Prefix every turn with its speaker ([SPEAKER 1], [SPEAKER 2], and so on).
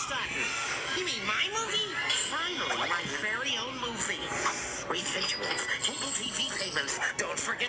[SPEAKER 1] starting. You mean my movie? Finally, my very own movie. Residuals, cable TV payments. Don't forget